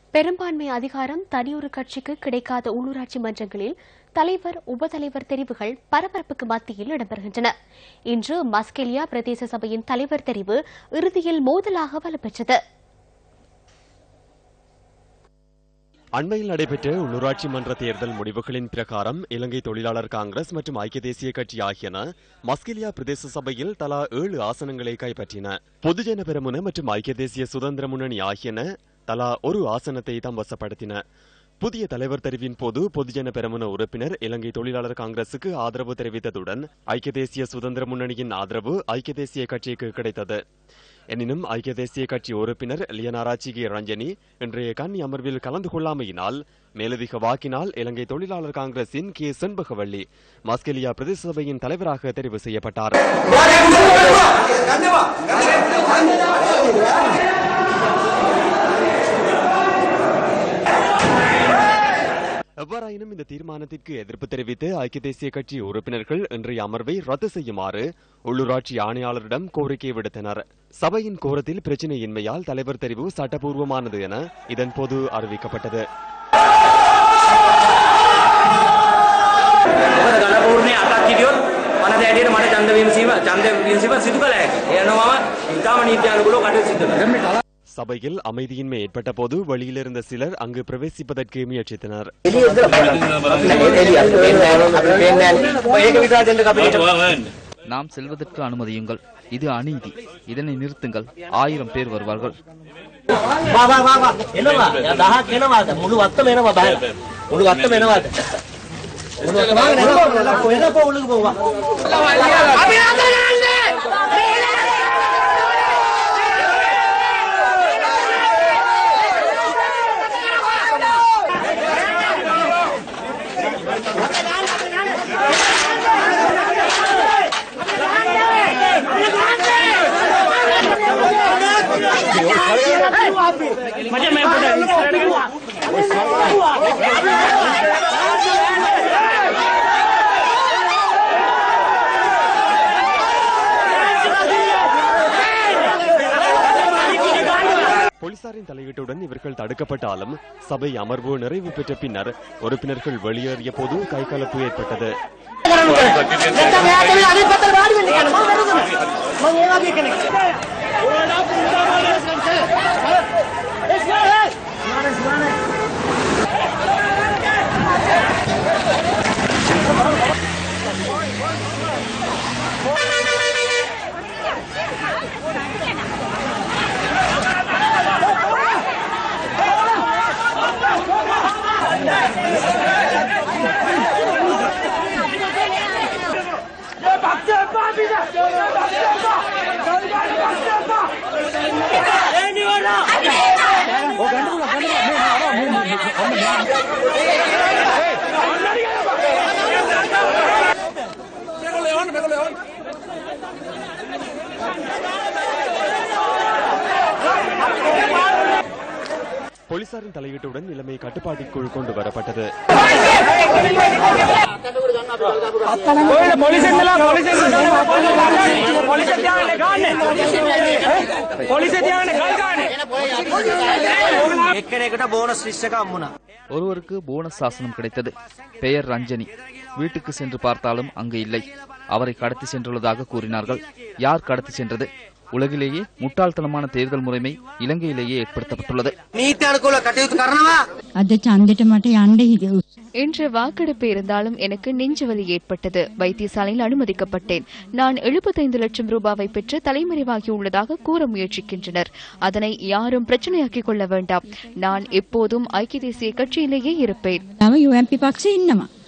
பெரும்பான்மை அதிகாரம் தனியொரு கட்சிக்கு கிடைக்காத உள்ளூராட்சி மன்றங்களில் தலைவர் உபதலைவர் தெரிவுகள் பரபரப்புக்கு மத்தியில் இடம்பெறுகின்றன. இன்று மஸ்கெலியா பிரதேச சபையின் தலைவர் தெரிவு இறுதியில் மோதலாக வலுப்பெற்றது. அண்மையில் நடைபெற்ற உள்ளூராட்சி மன்ற தேர்தல் முடிவுகளின் பிரகாரம் இலங்கை தொழிலாளர் காங்கிரஸ் மற்றும் ஐக்கிய தேசிய கட்சி ஆகியன மஸ்கெலியா பிரதேச சபையில் தலா 7 ஆசனங்களை கைப்பற்றின. பொதுஜன பெரமுன மற்றும் ஐக்கிய தேசிய சுதந்திர முன்னணி ஆகியன தலா 1 ஆசனத்தை தம் வசப்படுத்தின. புதிய தலைவர் தெரிவின் போது பொதுஜன பெரமுன உறுப்பினர் இலங்கை தொழிலாளர் காங்கிரசுக்கு ஆதரவு தெரிவித்ததுடன் ஐக்கிய தேசிய சுதந்திர முன்னணியின் ஆதரவு ஐக்கிய தேசிய கட்சிக்கு கிடைத்தது. எனினும் ஐக்கிய தேசிய கட்சி உறுப்பினர் லியனாராச்சிகி ரஞ்சனி இன்றைய கன்னி அமர்வில் கலந்து கொள்ளாமையினால் மேலதிக வாக்கினால் இலங்கை தொழிலாளர் காங்கிரசின் கே செண்பகவள்ளி மஸ்கெலியா பிரதேச சபையின் தலைவராக தெரிவு செய்யப்பட்டார். எவ்வாறாயினும் இந்த தீர்மானத்திற்கு எதிர்ப்பு தெரிவித்து ஐக்கிய தேசிய கட்சி உறுப்பினர்கள் இன்றைய அமர்வை ரத்து செய்யுமாறு உள்ளூராட்சி ஆணையாளரிடம் கோரிக்கை விடுத்தனர். சபையின் கோரத்தில் பிரச்சினையின்மையால் தலைவர் தெரிவு சட்டப்பூர்வமானது என இதன்போது அறிவிக்கப்பட்டது. சபையில் அமைதியின்மை ஏற்பட்ட போது வெளியிலிருந்த சிலர் அங்கு பிரவேசிப்பதற்கு முயற்சித்தனர். நாம் செல்வதற்கு அனுமதியுங்கள், இது அநீதி, இதனை நிறுத்துங்கள், 1000 பேர் வருவார்கள். போலீசாரின் தலையீட்டுடன் இவர்கள் தடுக்கப்பட்டாலும் சபை அமர்வு நிறைவு பெற்ற பின்னர் உறுப்பினர்கள் வெளியேறிய போது கைகலப்பு ஏற்பட்டது. போலீசாரின் தலையீட்டுடன் நிலைமை கட்டுப்பாட்டிற்குள் கொண்டு வரப்பட்டது. ஒருவருக்கு போனஸ் சாசனம் கிடைத்தது. பெயர் ரஞ்சனி. வீட்டுக்கு சென்று பார்த்தாலும் அங்கு இல்லை. அவரை கடத்தி சென்றுள்ளதாக கூறினார்கள். யார் கடத்தி சென்றது? உலகிலேயே முட்டாள்தனமான தேர்தல் முறைமை இலங்கையிலேயே ஏற்படுத்தப்பட்டுள்ளது. இன்று வாக்கெடுப்பு இருந்தாலும் எனக்கு நெஞ்சுவலி ஏற்பட்டது. வைத்தியசாலையில் அனுமதிக்கப்பட்டேன். நான் 75 லட்சம் ரூபாவை பெற்று தலைமறைவாகியுள்ளதாக கூற முயற்சிக்கின்றனர். அதனை யாரும் பிரச்சனையாக்கிக் கொள்ள வேண்டாம். நான் எப்போதும் ஐக்கிய தேசிய கட்சியிலேயே இருப்பேன்.